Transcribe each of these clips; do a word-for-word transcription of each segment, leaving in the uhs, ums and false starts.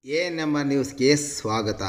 A number ನ್ಯೂಸ್ಗೆ ಸ್ವಾಗತ.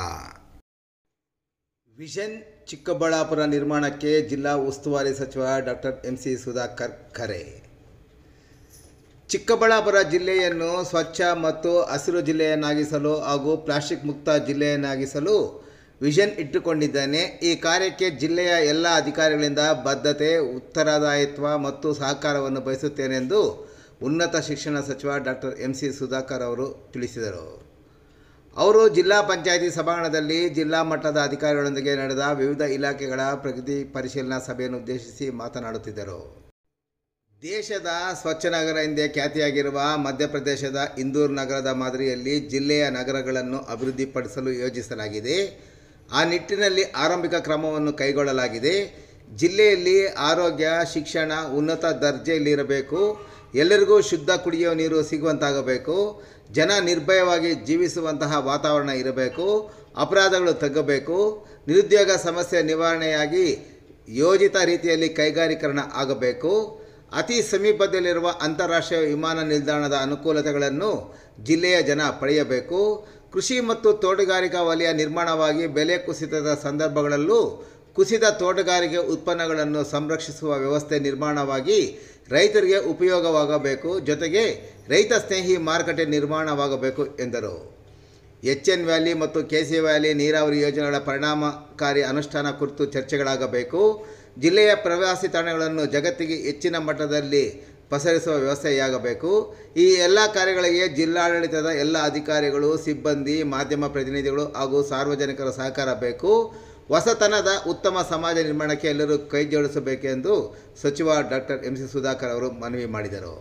Vision Chikkaballapur ನಿರ್ಮಾಣಕ್ಕೆ ಜಿಲ್ಲಾ ಉಸ್ತುವಾರಿ ಸಚಿವ ಡಾಕ್ಟರ್ ಎಂ ಸಿ ಸುಧಾಕರ್ ಕರೆ. ಚಿಕ್ಕಬಳ್ಳಾಪುರ ಜಿಲ್ಲೆಯನ್ನು ಸ್ವಚ್ಛ ಮತ್ತು ಹಸಿರು ಜಿಲ್ಲೆಯನ್ನಾಗಿಸಲು ಹಾಗೂ ಪ್ಲಾಸ್ಟಿಕ್ ಮುಕ್ತ ಜಿಲ್ಲೆಯನ್ನಾಗಿಸಲು ವಿಷನ್ ಇಟ್ಟುಕೊಂಡಿದ್ದೇನೆ. ಈ ಕಾರ್ಯಕ್ಕೆ ಜಿಲ್ಲೆಯ ಎಲ್ಲ ಅಧಿಕಾರಿಗಳಿಂದ ಬದ್ಧತೆ, ಉತ್ತರದಾಯಿತ್ವ ಮತ್ತು ಸಹಕಾರವನ್ನು ಬಯಸುತ್ತೇನೆಂದು ಉನ್ನತ ಶಿಕ್ಷಣ ಸಚಿವ ಡಾಕ್ಟರ್ ಎಂ ಸಿ ಸುಧಾಕರ್ ಅವರು ತಿಳಿಸಿದರು. ಅವರು ಜಿಲ್ಲಾ ಪಂಚಾಯಿತಿ ಸಭಾಂಗಣದಲ್ಲಿ ಜಿಲ್ಲಾ ಮಟ್ಟದ ಅಧಿಕಾರಿಗಳೊಂದಿಗೆ ನಡೆದ ವಿವಿಧ ಇಲಾಖೆಗಳ ಪ್ರಗತಿ ಪರಿಶೀಲನಾ ಸಭೆಯನ್ನು ಉದ್ದೇಶಿಸಿ ಮಾತನಾಡುತ್ತಿದ್ದರು. ದೇಶದ ಸ್ವಚ್ಛ ನಗರ ಎಂದೇ ಖ್ಯಾತಿಯಾಗಿರುವ ಮಧ್ಯಪ್ರದೇಶದ ಇಂದೂರು ನಗರದ ಮಾದರಿಯಲ್ಲಿ ಜಿಲ್ಲೆಯ ನಗರಗಳನ್ನು ಅಭಿವೃದ್ಧಿಪಡಿಸಲು ಯೋಜಿಸಲಾಗಿದೆ. ಆ ನಿಟ್ಟಿನಲ್ಲಿ ಆರಂಭಿಕ ಕ್ರಮವನ್ನು ಕೈಗೊಳ್ಳಲಾಗಿದೆ. ಜಿಲ್ಲೆಯಲ್ಲಿ ಆರೋಗ್ಯ, ಶಿಕ್ಷಣ ಉನ್ನತ ದರ್ಜೆಯಲ್ಲಿರಬೇಕು. ಎಲ್ಲರಿಗೂ ಶುದ್ಧ ಕುಡಿಯುವ ನೀರು ಸಿಗುವಂತಾಗಬೇಕು. ಜನ ನಿರ್ಭಯವಾಗಿ ಜೀವಿಸುವಂತಹ ವಾತಾವರಣ ಇರಬೇಕು. ಅಪರಾಧಗಳು ತಗ್ಗಬೇಕು. ನಿರುದ್ಯೋಗ ಸಮಸ್ಯೆ ನಿವಾರಣೆಯಾಗಿ ಯೋಜಿತ ರೀತಿಯಲ್ಲಿ ಕೈಗಾರೀಕರಣ ಆಗಬೇಕು. ಅತಿ ಸಮೀಪದಲ್ಲಿರುವ ಅಂತಾರಾಷ್ಟ್ರೀಯ ವಿಮಾನ ನಿಲ್ದಾಣದ ಅನುಕೂಲತೆಗಳನ್ನು ಜಿಲ್ಲೆಯ ಜನ ಪಡೆಯಬೇಕು. ಕೃಷಿ ಮತ್ತು ತೋಟಗಾರಿಕಾ ವಲಯ ನಿರ್ಮಾಣವಾಗಿ ಬೆಲೆ ಕುಸಿತದ ಸಂದರ್ಭಗಳಲ್ಲೂ ಕುಸಿದ ತೋಟಗಾರಿಕೆ ಉತ್ಪನ್ನಗಳನ್ನು ಸಂರಕ್ಷಿಸುವ ವ್ಯವಸ್ಥೆ ನಿರ್ಮಾಣವಾಗಿ ರೈತರಿಗೆ ಉಪಯೋಗವಾಗಬೇಕು. ಜೊತೆಗೆ ರೈತ ಸ್ನೇಹಿ ಮಾರುಕಟ್ಟೆ ನಿರ್ಮಾಣವಾಗಬೇಕು ಎಂದರು. ಎಚ್ ಎನ್ ವ್ಯಾಲಿ ಮತ್ತು ಕೆ ಸಿ ವ್ಯಾಲಿ ನೀರಾವರಿ ಯೋಜನೆಗಳ ಪರಿಣಾಮಕಾರಿ ಅನುಷ್ಠಾನ ಕುರಿತು ಚರ್ಚೆಗಳಾಗಬೇಕು. ಜಿಲ್ಲೆಯ ಪ್ರವಾಸಿ ತಾಣಗಳನ್ನು ಜಗತ್ತಿಗೆ ಹೆಚ್ಚಿನ ಮಟ್ಟದಲ್ಲಿ ಪಸರಿಸುವ ವ್ಯವಸ್ಥೆಯಾಗಬೇಕು. ಈ ಎಲ್ಲ ಕಾರ್ಯಗಳಿಗೆ ಜಿಲ್ಲಾಡಳಿತದ ಎಲ್ಲ ಅಧಿಕಾರಿಗಳು, ಸಿಬ್ಬಂದಿ, ಮಾಧ್ಯಮ ಪ್ರತಿನಿಧಿಗಳು ಹಾಗೂ ಸಾರ್ವಜನಿಕರ ಸಹಕಾರ ಬೇಕು. ಹೊಸತನದ ಉತ್ತಮ ಸಮಾಜ ನಿರ್ಮಾಣಕ್ಕೆ ಎಲ್ಲರೂ ಕೈ ಜೋಡಿಸಬೇಕೆಂದು ಸಚಿವ ಡಾಕ್ಟರ್ ಎಂ ಸಿ ಸುಧಾಕರ್ ಅವರು ಮನವಿ ಮಾಡಿದರು.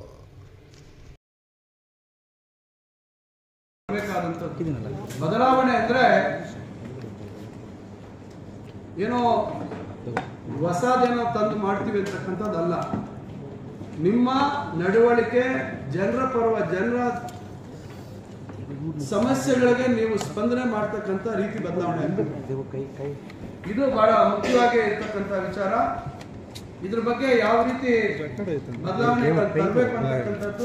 ಬದಲಾವಣೆ ಅಂದ್ರೆ ಏನೋ ಹೊಸದೇನೋ ತಂದು ಮಾಡ್ತೀವಿ ಅಂತಕ್ಕಂಥದ್ದಲ್ಲ. ನಿಮ್ಮ ನಡವಳಿಕೆ ಜನರ ಪರವ ಜನರ ಸಮಸ್ಯೆಗಳಿಗೆ ನೀವು ಸ್ಪಂದನೆ ಮಾಡ್ತಕ್ಕಂಥ ರೀತಿ ಬದಲಾವಣೆ. ಇದು ಬಹಳ ಮುಖ್ಯವಾಗಿ ಇರ್ತಕ್ಕಂಥ ವಿಚಾರ. ಇದ್ರ ಬಗ್ಗೆ ಯಾವ ರೀತಿ ಬದಲಾವಣೆ ತರಬೇಕು ಅಂತಕ್ಕಂಥದ್ದು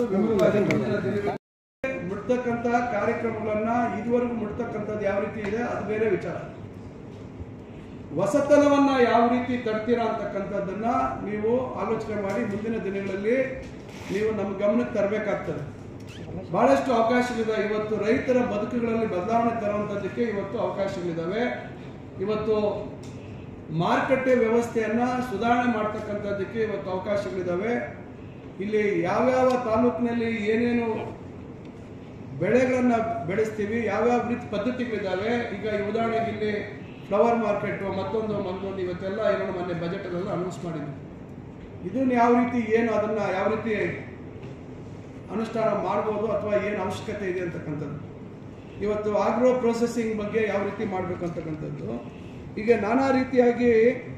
ಮುಟ್ತಕ್ಕಂಥ ಕಾರ್ಯಕ್ರಮಗಳನ್ನ ಇದುವರೆಗೂ ಮುಟ್ತಕ್ಕಂಥದ್ದು ಯಾವ ರೀತಿ ಇದೆ ಅದು ಬೇರೆ ವಿಚಾರ. ಹೊಸತನವನ್ನ ಯಾವ ರೀತಿ ತರ್ತೀರಾ ಅಂತಕ್ಕಂಥದ್ದನ್ನ ನೀವು ಆಲೋಚನೆ ಮಾಡಿ ಮುಂದಿನ ದಿನಗಳಲ್ಲಿ ನೀವು ನಮ್ಮ ಗಮನಕ್ಕೆ ತರಬೇಕಾಗ್ತದೆ. ಬಹಳಷ್ಟು ಅವಕಾಶಗಳಿದೆ. ಇವತ್ತು ರೈತರ ಬದುಕುಗಳಲ್ಲಿ ಬದಲಾವಣೆ ತರುವಂಥದ್ದಕ್ಕೆ ಇವತ್ತು ಅವಕಾಶಗಳಿದ್ದಾವೆ. ಇವತ್ತು ಮಾರುಕಟ್ಟೆ ವ್ಯವಸ್ಥೆಯನ್ನ ಸುಧಾರಣೆ ಮಾಡ್ತಕ್ಕಂಥದ್ದಕ್ಕೆ ಇವತ್ತು ಅವಕಾಶಗಳಿದ್ದಾವೆ. ಇಲ್ಲಿ ಯಾವ್ಯಾವ ತಾಲೂಕಿನಲ್ಲಿ ಏನೇನು ಬೆಳೆಗಳನ್ನ ಬೆಳೆಸ್ತೀವಿ, ಯಾವ್ಯಾವ ರೀತಿ ಪದ್ಧತಿಗಳಿದ್ದಾವೆ. ಈಗ ಉದಾಹರಣೆಗೆ ಇಲ್ಲಿ ಫ್ಲವರ್ ಮಾರ್ಕೆಟ್ ಮತ್ತೊಂದು ಮತ್ತೊಂದು ಇವತ್ತೆಲ್ಲ ಏನೋ ಮೊನ್ನೆ ಬಜೆಟ್ ಅಲ್ಲೆಲ್ಲ ಅನೌನ್ಸ್ ಮಾಡಿದ್ವಿ. ಇದನ್ನ ಯಾವ ರೀತಿ ಏನು ಅದನ್ನ ಯಾವ ರೀತಿ ಅನುಷ್ಠಾನ ಮಾಡ್ಬೋದು ಅಥವಾ ಏನು ಅವಶ್ಯಕತೆ ಇದೆ ಅಂತಕ್ಕಂಥದ್ದು. ಇವತ್ತು ಆಗ್ರೋ ಪ್ರೊಸೆಸಿಂಗ್ ಬಗ್ಗೆ ಯಾವ ರೀತಿ ಮಾಡಬೇಕು ಅಂತಕ್ಕಂಥದ್ದು. ಈಗ ನಾನಾ ರೀತಿಯಾಗಿ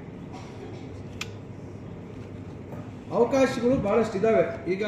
ಅವಕಾಶಗಳು ಬಹಳಷ್ಟು ಇದಾವೆ. ಈಗ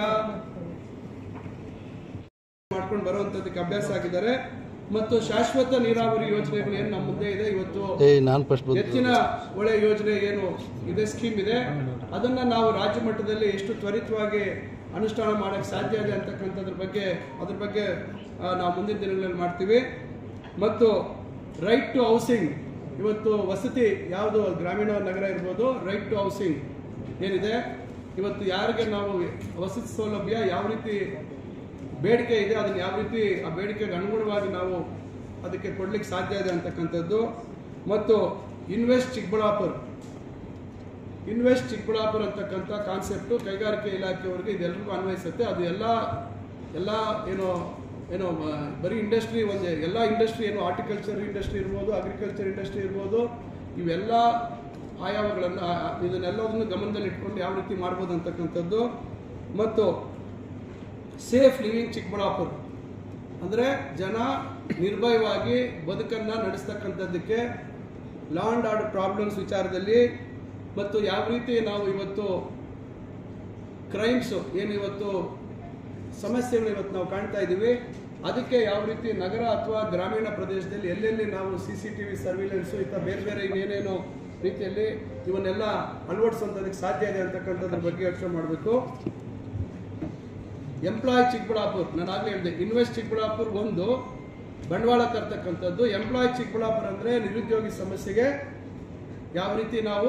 ಮಾಡ್ಕೊಂಡು ಬರುವಂತದ್ದಕ್ಕೆ ಅಭ್ಯಾಸ ಆಗಿದ್ದಾರೆ. ಮತ್ತು ಶಾಶ್ವತ ನೀರಾವರಿ ಯೋಜನೆಗಳು ಏನು ನಮ್ಮ ಮುಂದೆ ಇದೆ. ಇವತ್ತು ಹೆಚ್ಚಿನ ಒಳ್ಳೆ ಯೋಜನೆ ಏನು ಇದೆ, ಸ್ಕೀಮ್ ಇದೆ, ಅದನ್ನ ನಾವು ರಾಜ್ಯ ಮಟ್ಟದಲ್ಲಿ ಎಷ್ಟು ತ್ವರಿತವಾಗಿ ಅನುಷ್ಠಾನ ಮಾಡಕ್ಕೆ ಸಾಧ್ಯ ಇದೆ ಅಂತಕ್ಕಂಥದ್ರ ಬಗ್ಗೆ ಅದ್ರ ಬಗ್ಗೆ ನಾವು ಮುಂದಿನ ದಿನಗಳಲ್ಲಿ ಮಾಡ್ತೀವಿ. ಮತ್ತು ರೈಟ್ ಟು ಹೌಸಿಂಗ್, ಇವತ್ತು ವಸತಿ ಯಾವುದು ಗ್ರಾಮೀಣ ನಗರ ಇರ್ಬೋದು, ರೈಟ್ ಟು ಹೌಸಿಂಗ್ ಏನಿದೆ, ಇವತ್ತು ಯಾರಿಗೆ ನಾವು ವಸತಿ ಸೌಲಭ್ಯ ಯಾವ ರೀತಿ ಬೇಡಿಕೆ ಇದೆ ಅದನ್ನು ಯಾವ ರೀತಿ ಆ ಬೇಡಿಕೆಗೆ ಅನುಗುಣವಾಗಿ ನಾವು ಅದಕ್ಕೆ ಕೊಡ್ಲಿಕ್ಕೆ ಸಾಧ್ಯ ಇದೆ ಅಂತಕ್ಕಂಥದ್ದು. ಮತ್ತು ಇನ್ವೆಸ್ಟ್ ಚಿಕ್ಕಬಳ್ಳಾಪುರ ಇನ್ವೆಸ್ಟ್ ಚಿಕ್ಕಬಳ್ಳಾಪುರ ಅಂತಕ್ಕಂಥ ಕಾನ್ಸೆಪ್ಟು ಕೈಗಾರಿಕೆ ಇಲಾಖೆಯವರಿಗೆ ಇದೆಲ್ಲರಿಗೂ ಅನ್ವಯಿಸುತ್ತೆ. ಅದು ಎಲ್ಲ ಎಲ್ಲ ಏನೋ ಏನೋ ಬರೀ ಇಂಡಸ್ಟ್ರಿ ಒಂದು ಎಲ್ಲ ಇಂಡಸ್ಟ್ರಿ ಏನು ಹಾರ್ಟಿಕಲ್ಚರ್ ಇಂಡಸ್ಟ್ರಿ ಇರ್ಬೋದು, ಅಗ್ರಿಕಲ್ಚರ್ ಇಂಡಸ್ಟ್ರಿ ಇರ್ಬೋದು, ಇವೆಲ್ಲ ಆಯಾಮಗಳನ್ನು ಇದನ್ನೆಲ್ಲದನ್ನು ಗಮನದಲ್ಲಿ ಇಟ್ಕೊಂಡು ಯಾವ ರೀತಿ ಮಾಡ್ಬೋದು ಅಂತಕ್ಕಂಥದ್ದು. ಮತ್ತು ಸೇಫ್ ಲಿವಿಂಗ್ ಚಿಕ್ಕಬಳ್ಳಾಪುರ ಅಂದರೆ ಜನ ನಿರ್ಭಯವಾಗಿ ಬದುಕನ್ನು ನಡೆಸ್ತಕ್ಕಂಥದ್ದಕ್ಕೆ ಲಾ ಆ್ಯಂಡ್ ಆರ್ಡರ್ ಪ್ರಾಬ್ಲಮ್ಸ್ ವಿಚಾರದಲ್ಲಿ ಮತ್ತು ಯಾವ ರೀತಿ ನಾವು ಇವತ್ತು ಕ್ರೈಮ್ಸು ಏನು ಇವತ್ತು ಸಮಸ್ಯೆಗಳು ಇವತ್ತು ನಾವು ಕಾಣ್ತಾ ಇದ್ದೀವಿ, ಅದಕ್ಕೆ ಯಾವ ರೀತಿ ನಗರ ಅಥವಾ ಗ್ರಾಮೀಣ ಪ್ರದೇಶದಲ್ಲಿ ಎಲ್ಲೆಲ್ಲಿ ನಾವು C C T V surveillance ಇಂಥ ಬೇರೆ ಬೇರೆ ಇನ್ನೇನೇನೋ ರೀತಿಯಲ್ಲಿ ಇವನ್ನೆಲ್ಲ ಅಳವಡಿಸುವಂಥದಕ್ಕೆ ಸಾಧ್ಯ ಇದೆ ಅಂತಕ್ಕಂಥದ್ರ ಬಗ್ಗೆ ಯೋಚನೆ ಮಾಡಬೇಕು. ಎಂಪ್ಲಾಯ್ ಚಿಕ್ಕಬಳ್ಳಾಪುರ ನಾನು ಆಗಲೇ ಹೇಳಿದೆ, ಇನ್ವೆಸ್ಟ್ ಚಿಕ್ಕಬಳ್ಳಾಪುರ ಒಂದು, ಬಂಡವಾಳ ತರ್ತಕ್ಕಂಥದ್ದು. ಎಂಪ್ಲಾಯ್ ಚಿಕ್ಕಬಳ್ಳಾಪುರ ಅಂದರೆ ನಿರುದ್ಯೋಗಿ ಸಮಸ್ಯೆಗೆ ಯಾವ ರೀತಿ ನಾವು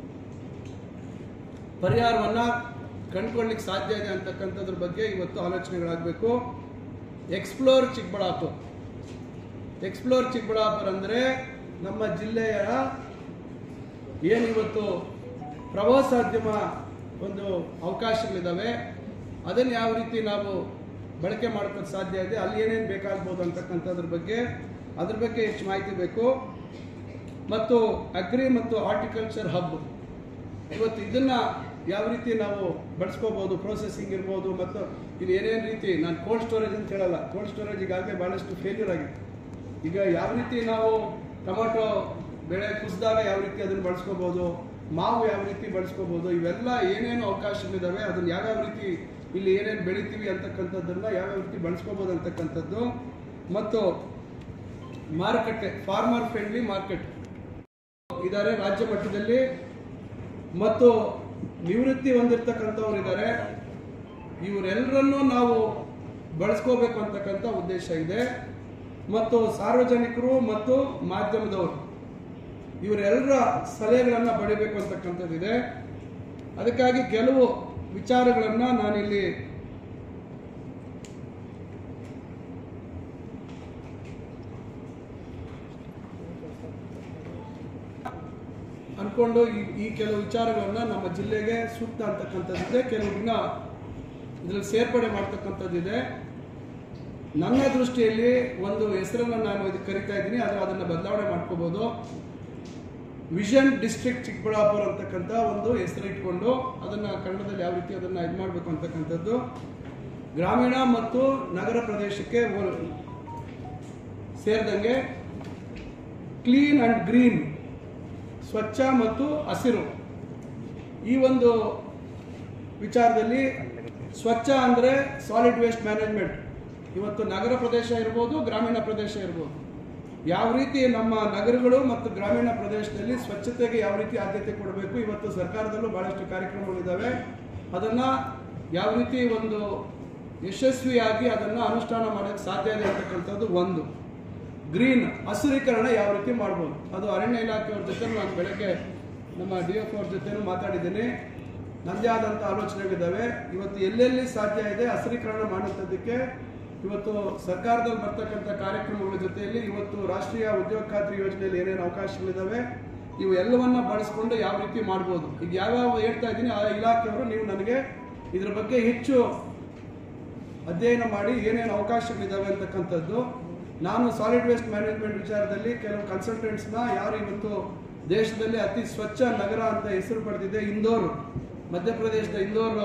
ಪರಿಹಾರವನ್ನು ಕಂಡುಕೊಳ್ಳಿಕ್ಕೆ ಸಾಧ್ಯ ಇದೆ ಅಂತಕ್ಕಂಥದ್ರ ಬಗ್ಗೆ ಇವತ್ತು ಆಲೋಚನೆಗಳಾಗಬೇಕು. ಎಕ್ಸ್ಪ್ಲೋರ್ ಚಿಕ್ಕಬಳ್ಳಾಪುರ ಎಕ್ಸ್ಪ್ಲೋರ್ ಚಿಕ್ಕಬಳ್ಳಾಪುರ ಅಂದರೆ ನಮ್ಮ ಜಿಲ್ಲೆಯ ಏನಿವತ್ತು ಪ್ರವಾಸೋದ್ಯಮ ಒಂದು ಅವಕಾಶಗಳಿದ್ದಾವೆ, ಅದನ್ನು ಯಾವ ರೀತಿ ನಾವು ಬಳಕೆ ಮಾಡ್ಕೊಳ್ಳೋಕ್ಕೆ ಸಾಧ್ಯ ಇದೆ, ಅಲ್ಲಿ ಏನೇನು ಬೇಕಾಗ್ಬೋದು ಅಂತಕ್ಕಂಥದ್ರ ಬಗ್ಗೆ ಅದ್ರ ಬಗ್ಗೆ ಹೆಚ್ಚು ಮಾಹಿತಿ ಬೇಕು. ಮತ್ತು ಅಗ್ರಿ ಮತ್ತು ಹಾರ್ಟಿಕಲ್ಚರ್ ಹಬ್ ಇವತ್ತು ಇದನ್ನು ಯಾವ ರೀತಿ ನಾವು ಬಳಸ್ಕೋಬೋದು, ಪ್ರೊಸೆಸಿಂಗ್ ಇರ್ಬೋದು, ಮತ್ತು ಇದು ಏನೇನು ರೀತಿ, ನಾನು ಕೋಲ್ಡ್ ಸ್ಟೋರೇಜ್ ಅಂತ ಹೇಳಲ್ಲ, ಕೋಲ್ಡ್ ಸ್ಟೋರೇಜ್ ಈಗಾಗಲೇ ಭಾಳಷ್ಟು ಫೇಲ್ಯೂರ್ ಆಗಿದೆ. ಈಗ ಯಾವ ರೀತಿ ನಾವು ಟೊಮಾಟೊ ಬೆಳೆ ಕುಸಿದಾಗ ಯಾವ ರೀತಿ ಅದನ್ನು ಬಳಸ್ಕೋಬೋದು, ಮಾವು ಯಾವ ರೀತಿ ಬಳಸ್ಕೋಬೋದು, ಇವೆಲ್ಲ ಏನೇನು ಅವಕಾಶಗಳಿದ್ದಾವೆ, ಅದನ್ನು ಯಾವ್ಯಾವ ರೀತಿ ಇಲ್ಲಿ ಏನೇನು ಬೆಳಿತೀವಿ ಅಂತಕ್ಕಂಥದ್ದನ್ನ ಯಾವ್ಯಾವ ರೀತಿ ಬಳಸ್ಕೋಬೋದು ಅಂತಕ್ಕಂಥದ್ದು. ಮತ್ತು ಮಾರುಕಟ್ಟೆ, ಫಾರ್ಮರ್ ಫ್ರೆಂಡ್ಲಿ ಮಾರ್ಕೆಟ್ ಇದ್ದಾರೆ ರಾಜ್ಯ ಮಟ್ಟದಲ್ಲಿ, ಮತ್ತು ನಿವೃತ್ತಿ ಹೊಂದಿರತಕ್ಕಂಥವ್ರು ಇದ್ದಾರೆ. ಇವರೆಲ್ಲರನ್ನೂ ನಾವು ಬಳಸ್ಕೋಬೇಕು ಅಂತಕ್ಕಂಥ ಉದ್ದೇಶ ಇದೆ. ಮತ್ತು ಸಾರ್ವಜನಿಕರು ಮತ್ತು ಮಾಧ್ಯಮದವರು ಇವರೆಲ್ಲರ ಸಲಹೆಗಳನ್ನು ಪಡಿಬೇಕು ಅಂತಕ್ಕಂಥದ್ದಿದೆ. ಅದಕ್ಕಾಗಿ ಕೆಲವು ವಿಚಾರಗಳನ್ನು ನಾನಿಲ್ಲಿ ಅನ್ಕೊಂಡು ಈ ಈ ಕೆಲವು ವಿಚಾರಗಳನ್ನ ನಮ್ಮ ಜಿಲ್ಲೆಗೆ ಸೂಕ್ತ ಅಂತಕ್ಕಂಥದ್ದಿದೆ, ಕೆಲವನ್ನ ಇದರಲ್ಲಿ ಸೇರ್ಪಡೆ ಮಾಡ್ತಕ್ಕಂಥದ್ದಿದೆ. ನನ್ನ ದೃಷ್ಟಿಯಲ್ಲಿ ಒಂದು ಹೆಸರನ್ನು ನಾನು ಇದಕ್ಕೆ ಕರಿತಾ ಇದ್ದೀನಿ, ಆದರೆ ಅದನ್ನು ಬದಲಾವಣೆ ಮಾಡ್ಕೋಬೋದು. ವಿಷನ್ ಡಿಸ್ಟ್ರಿಕ್ಟ್ ಚಿಕ್ಕಬಳ್ಳಾಪುರ ಅಂತಕ್ಕಂಥ ಒಂದು ಹೆಸರು ಇಟ್ಕೊಂಡು ಅದನ್ನು ಕನ್ನಡದಲ್ಲಿ ಯಾವ ರೀತಿ ಅದನ್ನು ಇದು ಮಾಡಬೇಕು ಅಂತಕ್ಕಂಥದ್ದು. ಗ್ರಾಮೀಣ ಮತ್ತು ನಗರ ಪ್ರದೇಶಕ್ಕೆ ಸೇರಿದಂಗೆ ಕ್ಲೀನ್ ಅಂಡ್ ಗ್ರೀನ್, ಸ್ವಚ್ಛ ಮತ್ತು ಹಸಿರು, ಈ ಒಂದು ವಿಚಾರದಲ್ಲಿ ಸ್ವಚ್ಛ ಅಂದರೆ ಸಾಲಿಡ್ ವೇಸ್ಟ್ ಮ್ಯಾನೇಜ್ಮೆಂಟ್. ಇವತ್ತು ನಗರ ಪ್ರದೇಶ ಇರ್ಬೋದು, ಗ್ರಾಮೀಣ ಪ್ರದೇಶ ಇರ್ಬೋದು, ಯಾವ ರೀತಿ ನಮ್ಮ ನಗರಗಳು ಮತ್ತು ಗ್ರಾಮೀಣ ಪ್ರದೇಶದಲ್ಲಿ ಸ್ವಚ್ಛತೆಗೆ ಯಾವ ರೀತಿ ಆದ್ಯತೆ ಕೊಡಬೇಕು. ಇವತ್ತು ಸರ್ಕಾರದಲ್ಲೂ ಬಹಳಷ್ಟು ಕಾರ್ಯಕ್ರಮಗಳಿದ್ದಾವೆ, ಅದನ್ನು ಯಾವ ರೀತಿ ಒಂದು ಯಶಸ್ವಿಯಾಗಿ ಅದನ್ನು ಅನುಷ್ಠಾನ ಮಾಡೋಕ್ಕೆ ಸಾಧ್ಯ ಇದೆ ಅಂತಕ್ಕಂಥದ್ದು ಒಂದು. ಗ್ರೀನ್, ಹಸಿರೀಕರಣ ಯಾವ ರೀತಿ ಮಾಡ್ಬೋದು, ಅದು ಅರಣ್ಯ ಇಲಾಖೆಯವ್ರ ಜೊತೆ ನಾನು ಬೆಳಗ್ಗೆ ನಮ್ಮ ಡಿ ಎಫ್ ಅವ್ರ ಜೊತೆನೂ ಮಾತಾಡಿದ್ದೀನಿ. ನನ್ನದೇ ಆದಂಥ ಆಲೋಚನೆಗಳಿದ್ದಾವೆ. ಇವತ್ತು ಎಲ್ಲೆಲ್ಲಿ ಸಾಧ್ಯ ಇದೆ ಹಸಿರೀಕರಣ ಮಾಡುವಂಥದ್ದಕ್ಕೆ ಇವತ್ತು ಸರ್ಕಾರದಲ್ಲಿ ಬರ್ತಕ್ಕಂಥ ಕಾರ್ಯಕ್ರಮಗಳ ಜೊತೆಯಲ್ಲಿ ಇವತ್ತು ರಾಷ್ಟ್ರೀಯ ಉದ್ಯೋಗ ಖಾತ್ರಿ ಯೋಜನೆಯಲ್ಲಿ ಏನೇನು ಅವಕಾಶಗಳಿದ್ದಾವೆ ಇವು ಎಲ್ಲವನ್ನ ಬಳಸ್ಕೊಂಡು ಯಾವ ರೀತಿ ಮಾಡ್ಬೋದು. ಈಗ ಯಾವ್ಯಾವ ಹೇಳ್ತಾ ಇದ್ದೀನಿ ಆ ಇಲಾಖೆಯವರು ನೀವು ನನಗೆ ಇದ್ರ ಬಗ್ಗೆ ಹೆಚ್ಚು ಅಧ್ಯಯನ ಮಾಡಿ ಏನೇನು ಅವಕಾಶಗಳಿದ್ದಾವೆ ಅಂತಕ್ಕಂಥದ್ದು. ನಾನು ಸಾಲಿಡ್ ವೇಸ್ಟ್ ಮ್ಯಾನೇಜ್ಮೆಂಟ್ ವಿಚಾರದಲ್ಲಿ ಕೆಲವು ಕನ್ಸಲ್ಟೆಂಟ್ಸ್ನ ಯಾರು ಇವತ್ತು ದೇಶದಲ್ಲಿ ಅತಿ ಸ್ವಚ್ಛ ನಗರ ಅಂತ ಹೆಸರು ಪಡೆದಿದೆ, ಇಂದೋರ್, ಮಧ್ಯಪ್ರದೇಶದ ಇಂದೋರ್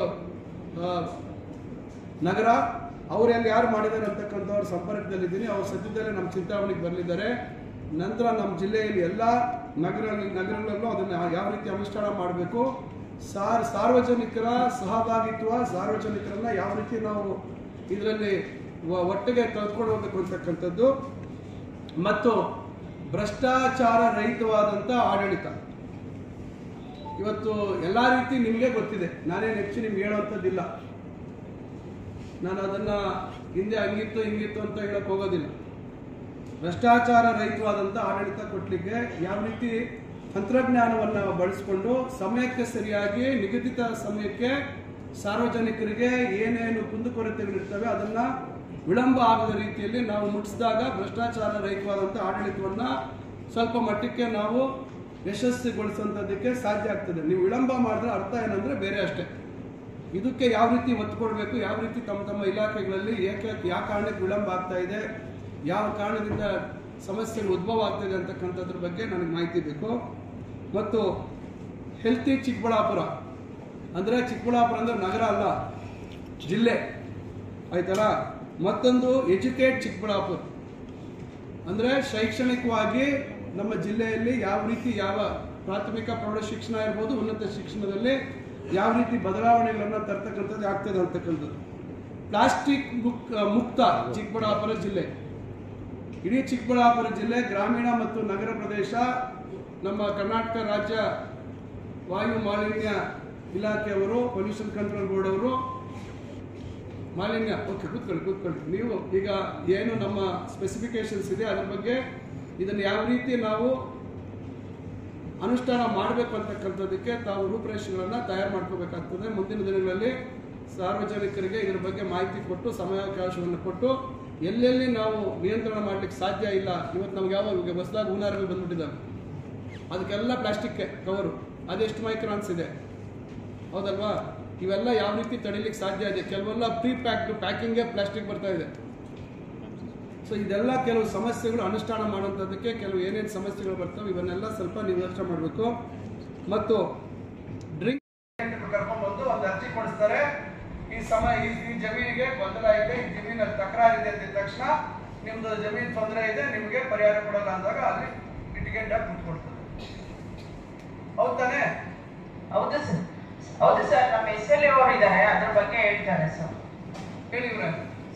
ನಗರ, ಅವರೆಲ್ಲಿ ಯಾರು ಮಾಡಿದ್ದಾರೆ ಅಂತಕ್ಕಂಥವ್ರ ಸಂಪರ್ಕದಲ್ಲಿದ್ದೀನಿ. ಅವ್ರು ಸದ್ಯದಲ್ಲೇ ನಮ್ಮ ಚಿಂತಾವಣೆಗೆ ಬರಲಿದ್ದಾರೆ. ನಂತರ ನಮ್ಮ ಜಿಲ್ಲೆಯಲ್ಲಿ ಎಲ್ಲ ನಗರ ನಗರಗಳಲ್ಲೂ ಅದನ್ನು ಯಾವ ರೀತಿ ಅನುಷ್ಠಾನ ಮಾಡಬೇಕು, ಸಾರ್ ಸಾರ್ವಜನಿಕರ ಸಹಭಾಗಿತ್ವ, ಸಾರ್ವಜನಿಕರನ್ನ ಯಾವ ರೀತಿ ನಾವು ಇದರಲ್ಲಿ ಒಟ್ಟಿಗೆ ತೆಗೆದುಕೊಂಡು ಹೋಗಬೇಕು ಅಂತಕ್ಕಂಥದ್ದು. ಮತ್ತು ಭ್ರಷ್ಟಾಚಾರ ರಹಿತವಾದಂಥ ಆಡಳಿತ. ಇವತ್ತು ಎಲ್ಲ ರೀತಿ ನಿಮಗೆ ಗೊತ್ತಿದೆ, ನಾನೇನು ಹೆಚ್ಚು ನಿಮ್ಗೆ ಹೇಳುವಂಥದ್ದಿಲ್ಲ. ನಾನು ಅದನ್ನು ಹಿಂದೆ ಹಂಗಿತ್ತು ಹಿಂಗಿತ್ತು ಅಂತ ಹೇಳಕ್ಕೆ ಹೋಗೋದಿಲ್ಲ. ಭ್ರಷ್ಟಾಚಾರ ರಹಿತವಾದಂಥ ಆಡಳಿತ ಕೊಡಲಿಕ್ಕೆ ಯಾವ ರೀತಿ ತಂತ್ರಜ್ಞಾನವನ್ನು ಬಳಸಿಕೊಂಡು ಸಮಯಕ್ಕೆ ಸರಿಯಾಗಿ ನಿಗದಿತ ಸಮಯಕ್ಕೆ ಸಾರ್ವಜನಿಕರಿಗೆ ಏನೇನು ಕುಂದುಕೊರತೆಗಳಿರ್ತವೆ ಅದನ್ನು ವಿಳಂಬ ಆಗದ ರೀತಿಯಲ್ಲಿ ನಾವು ಮುಟ್ಟಿಸಿದಾಗ ಭ್ರಷ್ಟಾಚಾರ ರಹಿತವಾದಂಥ ಆಡಳಿತವನ್ನು ಸ್ವಲ್ಪ ಮಟ್ಟಕ್ಕೆ ನಾವು ಯಶಸ್ವಿಗೊಳಿಸುವಂಥದ್ದಕ್ಕೆ ಸಾಧ್ಯ ಆಗ್ತದೆ. ನೀವು ವಿಳಂಬ ಮಾಡಿದ್ರೆ ಅರ್ಥ ಏನಂದರೆ ಬೇರೆ ಅಷ್ಟೇ. ಇದಕ್ಕೆ ಯಾವ ರೀತಿ ಒತ್ತು ಕೊಡಬೇಕು, ಯಾವ ರೀತಿ ತಮ್ಮ ತಮ್ಮ ಇಲಾಖೆಗಳಲ್ಲಿ ಏಕೆ ಯಾವ ಕಾರಣಕ್ಕೆ ವಿಳಂಬ ಆಗ್ತಾ ಇದೆ, ಯಾವ ಕಾರಣದಿಂದ ಸಮಸ್ಯೆಗಳು ಉದ್ಭವ ಆಗ್ತಾಯಿದೆ ಅಂತಕ್ಕಂಥದ್ರ ಬಗ್ಗೆ ನನಗೆ ಮಾಹಿತಿ ಬೇಕು. ಮತ್ತು ಹೆಲ್ತಿ ಚಿಕ್ಕಬಳ್ಳಾಪುರ ಅಂದರೆ ಚಿಕ್ಕಬಳ್ಳಾಪುರ ಅಂದರೆ ನಗರ ಅಲ್ಲ, ಜಿಲ್ಲೆ, ಆಯ್ತಲ್ಲ. ಮತ್ತೊಂದು ಎಜುಕೇಟ್ ಚಿಕ್ಕಬಳ್ಳಾಪುರ ಅಂದರೆ ಶೈಕ್ಷಣಿಕವಾಗಿ ನಮ್ಮ ಜಿಲ್ಲೆಯಲ್ಲಿ ಯಾವ ರೀತಿ ಯಾವ ಪ್ರಾಥಮಿಕ ಪ್ರೌಢ ಶಿಕ್ಷಣ ಇರ್ಬೋದು, ಉನ್ನತ ಶಿಕ್ಷಣದಲ್ಲಿ ಯಾವ ರೀತಿ ಬದಲಾವಣೆಗಳನ್ನು ತರ್ತಕ್ಕಂಥದ್ದು ಆಗ್ತದೆ ಅಂತಕ್ಕಂಥದ್ದು. ಪ್ಲಾಸ್ಟಿಕ್ ಮುಕ್ತ ಚಿಕ್ಕಬಳ್ಳಾಪುರ ಜಿಲ್ಲೆ. ಇಡೀ ಚಿಕ್ಕಬಳ್ಳಾಪುರ ಜಿಲ್ಲೆ ಗ್ರಾಮೀಣ ಮತ್ತು ನಗರ ಪ್ರದೇಶ ನಮ್ಮ ಕರ್ನಾಟಕ ರಾಜ್ಯ ವಾಯು ಮಾಲಿನ್ಯ ಇಲಾಖೆಯವರು, ಪೊಲ್ಯೂಷನ್ ಕಂಟ್ರೋಲ್ ಬೋರ್ಡ್ ಅವರು ಮಾಲಿನ್ಯ ಓಕೆ ಕೂತ್ಕೊಳ್ಳಿ ಕೂತ್ಕೊಳ್ಳಿ ನೀವು ಈಗ ಏನು ನಮ್ಮ ಸ್ಪೆಸಿಫಿಕೇಶನ್ಸ್ ಇದೆ ಅದ್ರ ಬಗ್ಗೆ ಇದನ್ನು ಯಾವ ರೀತಿ ನಾವು ಅನುಷ್ಠಾನ ಮಾಡಬೇಕು ಅಂತಕ್ಕಂಥದ್ದಕ್ಕೆ ತಾವು ರೂಪರೇಷೆಗಳನ್ನು ತಯಾರು ಮಾಡ್ಕೋಬೇಕಾಗ್ತದೆ. ಮುಂದಿನ ದಿನಗಳಲ್ಲಿ ಸಾರ್ವಜನಿಕರಿಗೆ ಇದ್ರ ಬಗ್ಗೆ ಮಾಹಿತಿ ಕೊಟ್ಟು ಸಮಯಾವಕಾಶವನ್ನು ಕೊಟ್ಟು ಎಲ್ಲೆಲ್ಲಿ ನಾವು ನಿಯಂತ್ರಣ ಮಾಡಲಿಕ್ಕೆ ಸಾಧ್ಯ ಇಲ್ಲ. ಇವತ್ತು ನಮ್ಗೆ ಯಾವ ಈಗ ಹೊಸದಾಗಿ ಹೂನಾರಗಳು ಬಂದ್ಬಿಟ್ಟಿದ್ದಾವೆ, ಅದಕ್ಕೆಲ್ಲ ಪ್ಲಾಸ್ಟಿಕ್ ಕವರು, ಅದೆಷ್ಟು ಮೈಕ್ರಾನ್ಸ್ ಇದೆ ಹೌದಲ್ವಾ? ಇವೆಲ್ಲ ಯಾವ ರೀತಿ ತಡಿಲಿಕ್ಕೆ ಸಾಧ್ಯ ಇದೆ? ಕೆಲವೆಲ್ಲ ಪ್ರೀ ಪ್ಯಾಕ್ಡ್ ಪ್ಯಾಕಿಂಗೇ ಪ್ಲಾಸ್ಟಿಕ್ ಬರ್ತಾ ಇದೆ. ಸೊ ಇದೆಲ್ಲ ಕೆಲವು ಸಮಸ್ಯೆಗಳು ಅನುಷ್ಠಾನ ಮಾಡುವಂಥದ್ದಕ್ಕೆ ಕೆಲವು ಏನೇನು ಸಮಸ್ಯೆಗಳು ಬರ್ತವೆ ಇವನ್ನೆಲ್ಲ ಸ್ವಲ್ಪ ನೀವು ಯೋಚನೆ ಮಾಡಬೇಕು. ಮತ್ತು ಡ್ರಿಂಕ್ ಕರ್ಕೊಂಡ್ಬಂದು ಒಂದು ಅರ್ಜಿ ಕೊಡಿಸ್ತಾರೆ, ಈ ಸಮಯ ಈ ಜಮೀನಿಗೆ ಗೊಂದಲ ಇದೆ, ಈ ಜಮೀನಲ್ಲಿ ತಕರಾರು ಇದೆ ಅಂದ ತಕ್ಷಣ ನಿಮ್ದು ಜಮೀನು ತೊಂದರೆ ಇದೆ, ನಿಮಗೆ ಪರಿಹಾರ ಕೊಡಲ್ಲ ಅಂದಾಗ ಅಲ್ಲಿ ಲಿಟಿಗೇಟ್ ಆಗಿ ಕುತ್ಕೊಡ್ತಾರೆ. ಹೌದು ತಾನೆ? ಹೌದು ಸರ್, ಹೌದು ಸರ್. ನಮ್ಮ ಎಸ್ ಎಲ್ ಎ ಅವರು ಇದ್ದಾರೆ, ಅದ್ರ ಬಗ್ಗೆ ಹೇಳ್ತಾರೆ ಸರ್. ಹೇಳಿ ಇವ್ರೆ.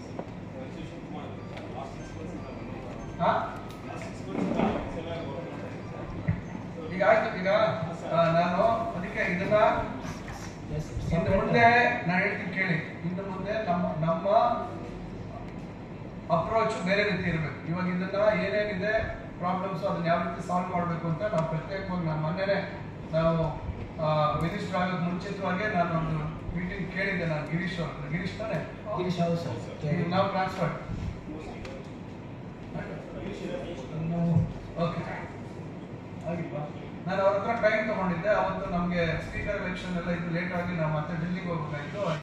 ಈಗ ಆಯ್ತು, ಈಗ ನಾನು ಅದಕ್ಕೆ ಇದನ್ನ ಇನ್ನು ಮುಂದೆ ನಾನು ಹೇಳ್ತೀನಿ ಕೇಳಿ. ಇನ್ನು ಮುಂದೆ ನಮ್ಮ ನಮ್ಮ ಅಪ್ರೋಚ್ ಬೇರೆ ರೀತಿ ಇರಬೇಕು. ಇವಾಗ ಇದನ್ನ ಏನೇನಿದೆ ಪ್ರಾಬ್ಲಮ್ಸ್ ಅದನ್ನ ಯಾವ ರೀತಿ ಸಾಲ್ವ್ ಮಾಡಬೇಕು ಅಂತ ನಾವು ಪ್ರತ್ಯೇಕವಾಗಿ ನಾನು ಮೊನ್ನೆನೆ ನಾವು ಮಿನಿಸ್ಟರ್ ಆಗೋದು ಮುಂಚಿತವಾಗಿ ನಾನು ಒಂದು ಮೀಟಿಂಗ್ ಕೇಳಿದ್ದೆ. ನಾನು ಗಿರೀಶ್ ಅವ್ರ ಗಿರೀಶ್ ತಾನೆ ಗಿರೀಶ್ ಹೌದು ಸರ್. ನಾವು ಟ್ರಾನ್ಸ್ಫರ್ ಓಕೆ ಆಗಿಲ್ವಾ? ನಾನು ಅವ್ರ ಹತ್ರ ಟೈಮ್ ತಗೊಂಡಿದ್ದೆ. ಅವತ್ತು ನಮಗೆ ಸ್ಪೀಕರ್ ಎಲೆಕ್ಷನ್ ಎಲ್ಲ ಇದು ಲೇಟ್ ಆಗಿ ನಾವು ಮತ್ತೆ ಡೆಲ್ಲಿಗೆ ಹೋಗ್ಬೇಕಾಯ್ತು.